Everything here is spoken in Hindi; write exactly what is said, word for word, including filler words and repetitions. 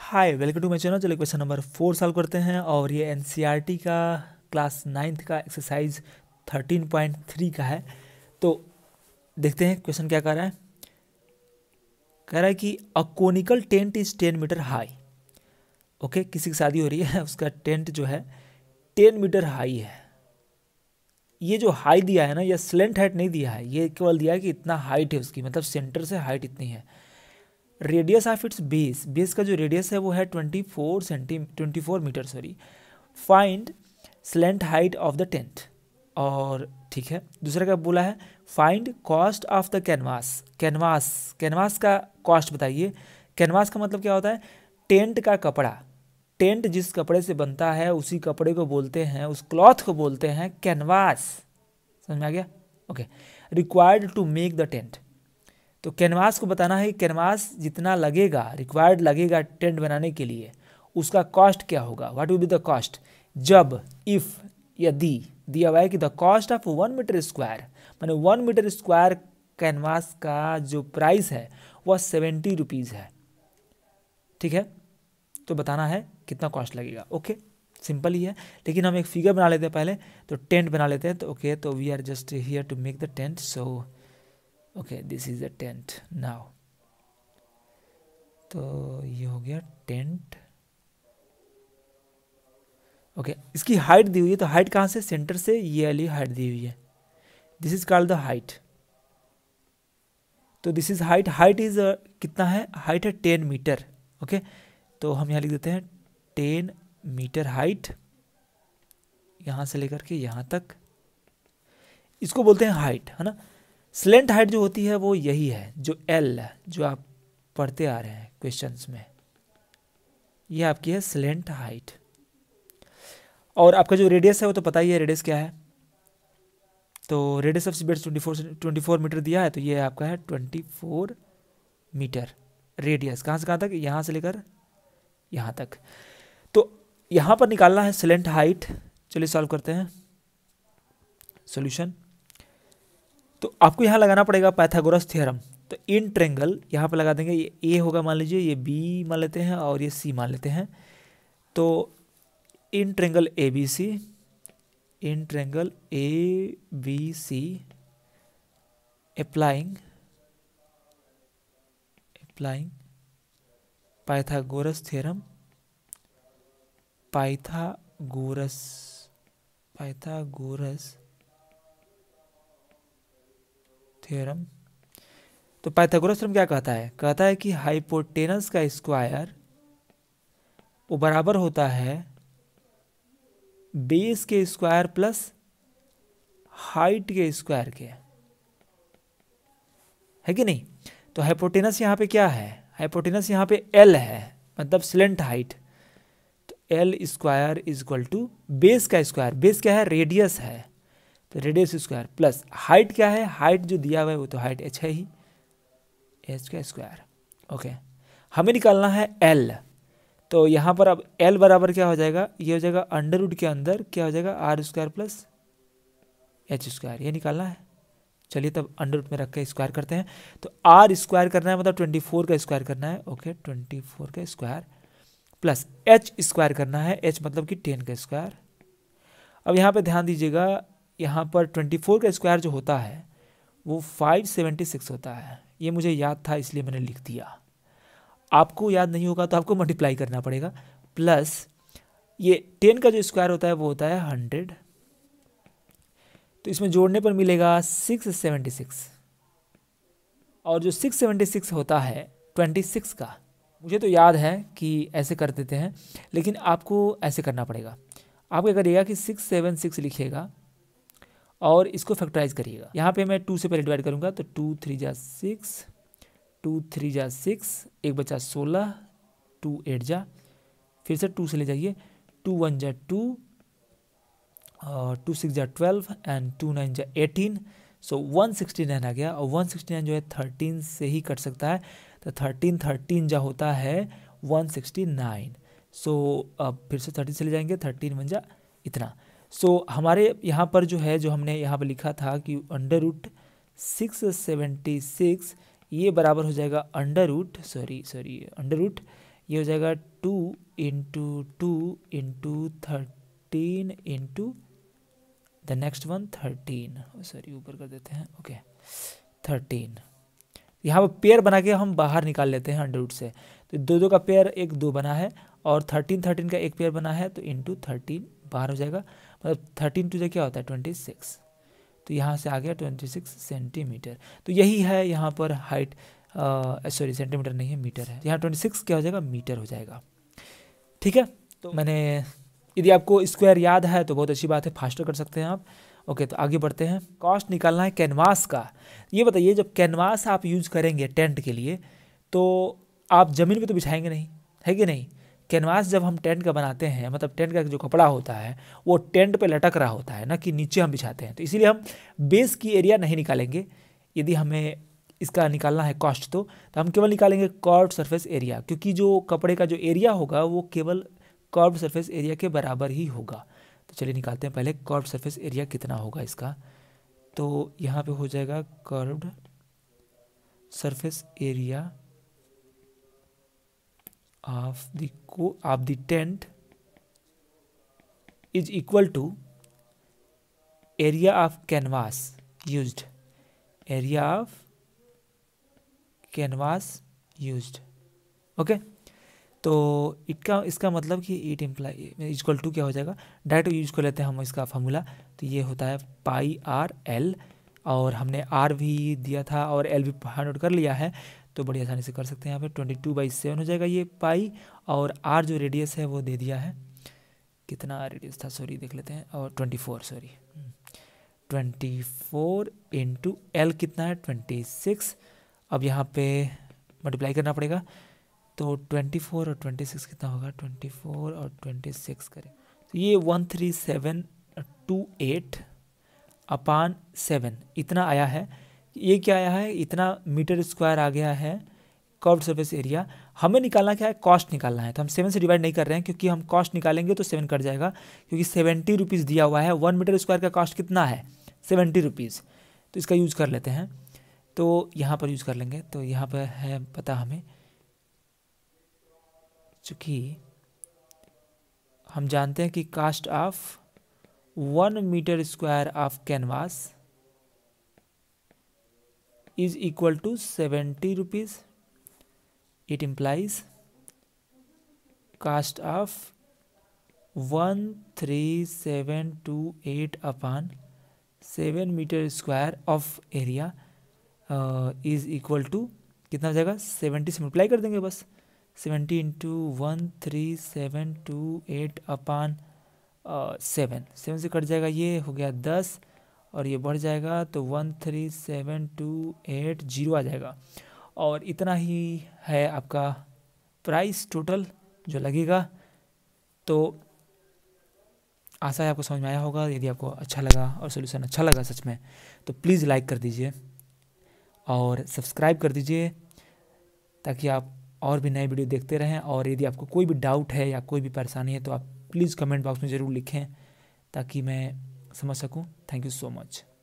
Hi welcome to my channel. चलो क्वेश्चन नंबर फोर सॉल्व करते हैं और ये एनसीईआरटी का क्लास नाइन्थ का एक्सरसाइज थर्टीन पॉइंट थ्री का है। तो देखते हैं क्वेश्चन क्या कह रहा है। कह रहा है कि a conical tent is ten metre high. Okay, किसी की शादी हो रही है, उसका टेंट जो है टेन मीटर हाई है। ये जो हाई दिया है ना, ये स्लेंट हाइट नहीं दिया है, ये केवल दिया है कि इतना हाइट है उसकी, मतलब सेंटर से हाइट इतनी है। Radius of its base, base का जो रेडियस है वो है twenty four centi twenty four metre sorry. Find slant height of the tent. और ठीक है, दूसरा क्या बोला है, find cost of the canvas. Canvas canvas का कॉस्ट बताइए। कैनवास का मतलब क्या होता है, टेंट का कपड़ा। टेंट जिस कपड़े से बनता है उसी कपड़े को बोलते हैं, उस क्लॉथ को बोलते हैं कैनवास। समझ में आ गया? Okay. Required to make the tent, तो कैनवास को बताना है कि कैनवास जितना लगेगा, रिक्वायर्ड लगेगा टेंट बनाने के लिए, उसका कॉस्ट क्या होगा, what will be the cost. जब इफ यदि दिया हुआ है कि the cost of one metre square, माने वन मीटर स्क्वायर कैनवास का जो प्राइस है वह सेवेंटी रुपीज़ है। ठीक है, तो बताना है कितना कॉस्ट लगेगा। ओके, सिंपल ही है, लेकिन हम एक फिगर बना लेते हैं पहले, तो टेंट बना लेते हैं। तो ओके, तो we are just here to make the tent. So okay, this is the tent now. तो ये हो गया टेंट। ओके, इसकी हाइट दी हुई है, तो हाइट कहाँ से, सेंटर से ये वाली हाइट दी हुई है। This is called the height. तो this is height. Height is कितना है, हाइट है टेन मीटर। ओके, तो हम यहाँ लिख देते हैं टेन मीटर हाइट, यहाँ से लेकर के यहाँ तक, इसको बोलते हैं हाइट, है ना। स्लेंट हाइट जो होती है वो यही है, जो एल जो आप पढ़ते आ रहे हैं क्वेश्चंस में, ये आपकी है स्लेंट हाइट। और आपका जो रेडियस है वो तो पता ही है, रेडियस क्या है। तो radius of base twenty four twenty four metre दिया है, तो ये आपका है ट्वेंटी फोर मीटर रेडियस। कहाँ से कहाँ तक, यहाँ से लेकर यहाँ तक। तो यहाँ पर निकालना है स्लेंट हाइट। चलिए सॉल्व करते हैं सॉल्यूशन। तो आपको यहाँ लगाना पड़ेगा पाइथागोरस थ्योरम। तो इन ट्रेंगल यहाँ पर लगा देंगे, ये ए होगा मान लीजिए, ये बी मान लेते हैं और ये सी मान लेते हैं। तो in triangle A B C, in triangle A B C applying applying Pythagoras theorem, Pythagoras Pythagoras theorem. तो पाइथागोरस थ्योरम क्या कहता है, कहता है कि हाइपोटेनस का स्क्वायर वो बराबर होता है बेस के स्क्वायर प्लस हाइट के स्क्वायर के, है कि नहीं। तो हाइपोटेनस यहाँ पे क्या है, हाइपोटेनस यहाँ पे एल है, मतलब स्लेंट हाइट। तो L square is equal to base का स्क्वायर, बेस क्या है, रेडियस है, तो रेडियस स्क्वायर प्लस हाइट क्या है, हाइट जो दिया हुआ है वो तो हाइट एच है ही, एच का स्क्वायर। ओके, हमें निकालना है एल। तो यहाँ पर अब एल बराबर क्या हो जाएगा, ये हो जाएगा अंडर रूट के अंदर क्या हो जाएगा, R square plus H square, ये निकालना है। चलिए तब अंडर रूट में रख के स्क्वायर करते हैं। तो आर स्क्वायर करना है, मतलब ट्वेंटी फोर का स्क्वायर करना है। ओके, ट्वेंटी फोर का स्क्वायर प्लस एच स्क्वायर करना है, एच मतलब कि टेन का स्क्वायर। अब यहाँ पे ध्यान दीजिएगा, यहाँ पर ट्वेंटी फोर का स्क्वायर जो होता है वो फाइव सेवेंटी सिक्स होता है। ये मुझे याद था इसलिए मैंने लिख दिया, आपको याद नहीं होगा तो आपको मल्टीप्लाई करना पड़ेगा। प्लस ये टेन का जो स्क्वायर होता है वो होता है हंड्रेड, तो इसमें जोड़ने पर मिलेगा सिक्स सेवेंटी सिक्स। और जो सिक्स सेवेंटी सिक्स होता है ट्वेंटी सिक्स का, मुझे तो याद है कि ऐसे कर देते हैं, लेकिन आपको ऐसे करना पड़ेगा। आप क्या करिएगा कि सिक्स सेवन सिक्स लिखिएगा और इसको फैक्टराइज करिएगा। यहाँ पे मैं टू से पहले डिवाइड करूँगा, तो टू थ्री जा सिक्स, टू थ्री जा सिक्स, एक बचा सोलह, टू एट जा, फिर से टू से ले जाइए, टू वन जा टू, और टू सिक्स जा ट्वेल्व एंड टू नाइन जा eighteen. So one sixty nine आ गया, और वन सिक्सटी नाइन जो है थर्टीन से ही कट सकता है, तो थर्टीन थर्टीन जा होता है वन सिक्सटी नाइन। सो अब फिर से थर्टीन से ले जाएंगे, थर्टीन वन जा इतना। सो so, हमारे यहाँ पर जो है, जो हमने यहाँ पर लिखा था कि under root six seventy six, ये बराबर हो जाएगा under root sorry sorry under root ये हो जाएगा two into two into thirteen into the next one thirteen, sorry ऊपर कर देते हैं, ओके थर्टीन। यहाँ पर पेयर बना के हम बाहर निकाल लेते हैं अंडर रूट से, तो दो दो का पेयर एक दो बना है और थर्टीन थर्टीन का एक पेयर बना है, तो इंटू थर्टीन बाहर हो जाएगा, मतलब थर्टीन टू से क्या होता है ट्वेंटी सिक्स, तो यहाँ से आ गया ट्वेंटी सिक्स सेंटीमीटर। तो यही है यहाँ पर हाइट, सॉरी सेंटीमीटर नहीं है मीटर है, यहाँ ट्वेंटी सिक्स क्या हो जाएगा मीटर हो जाएगा। ठीक है, तो मैंने, यदि आपको स्क्वायर याद है तो बहुत अच्छी बात है, फास्टर कर सकते हैं आप। ओके तो आगे बढ़ते हैं, कॉस्ट निकालना है कैनवास का। ये बताइए जब कैनवास आप यूज़ करेंगे टेंट के लिए तो आप ज़मीन पे तो बिछाएंगे नहीं, है कि नहीं। कैनवास जब हम टेंट का बनाते हैं, मतलब टेंट का जो कपड़ा होता है वो टेंट पे लटक रहा होता है ना, कि नीचे हम बिछाते हैं, तो इसीलिए हम बेस की एरिया नहीं निकालेंगे। यदि हमें इसका निकालना है कॉस्ट तो, तो हम केवल निकालेंगे कर्व्ड सरफेस एरिया, क्योंकि जो कपड़े का जो एरिया होगा वो केवल कर्व्ड सरफेस एरिया के बराबर ही होगा। तो चलिए निकालते हैं पहले कर्व्ड सरफेस एरिया कितना होगा इसका। तो यहाँ पे हो जाएगा curved surface area of the co of the tent is equal to area of canvas used, area of canvas used, okay okay? तो इसका इसका मतलब कि इट इम्प्लाई इक्वल टू क्या हो जाएगा, डायरेक्ट यूज कर लेते हैं हम इसका फार्मूला। तो ये होता है पाई आर एल, और हमने आर भी दिया था और एल भी फाइंड आउट कर लिया है, तो बड़ी आसानी से कर सकते हैं। यहाँ पे ट्वेंटी टू बाई सेवन हो जाएगा ये पाई, और आर जो रेडियस है वो दे दिया है, कितना रेडियस था सॉरी देख लेते हैं, और twenty four sorry twenty four into L कितना है ट्वेंटी सिक्स। अब यहाँ पे मल्टीप्लाई करना पड़ेगा, तो ट्वेंटी फोर और ट्वेंटी सिक्स कितना होगा, ट्वेंटी फोर और ट्वेंटी सिक्स करें तो ये one three seven two eight upon seven इतना आया है। ये क्या आया है, इतना मीटर स्क्वायर आ गया है कर्व्ड सरफेस एरिया। हमें निकालना क्या है, कॉस्ट निकालना है, तो हम सेवन से डिवाइड नहीं कर रहे हैं, क्योंकि हम कॉस्ट निकालेंगे तो सेवन कट जाएगा, क्योंकि सेवेंटी रुपीज़ दिया हुआ है। वन मीटर स्क्वायर का कॉस्ट कितना है, सेवेंटी रुपीज़, तो इसका यूज़ कर लेते हैं। तो यहाँ पर यूज़ कर लेंगे, तो यहाँ पर है पता हमें, चूँकि हम जानते हैं कि cost of one metre square of canvas is equal to seventy rupees. It implies cost of one three seven two eight upon seven meter square of area uh, is equal to कितना हो जाएगा, सेवेंटी से मल्टीप्लाई कर देंगे बस, seventy into one three seven two eight upon seven, seven से कट जाएगा, ये हो गया दस और ये बढ़ जाएगा, तो one three seven two eight zero आ जाएगा। और इतना ही है आपका प्राइस टोटल जो लगेगा। तो आशा है आपको समझ में आया होगा। यदि आपको अच्छा लगा और सोल्यूशन अच्छा लगा सच में, तो प्लीज़ लाइक कर दीजिए और सब्सक्राइब कर दीजिए, ताकि आप और भी नए वीडियो देखते रहें। और यदि आपको कोई भी डाउट है या कोई भी परेशानी है तो आप प्लीज़ कमेंट बॉक्स में ज़रूर लिखें, ताकि मैं समझ सकूं। Thank you so much.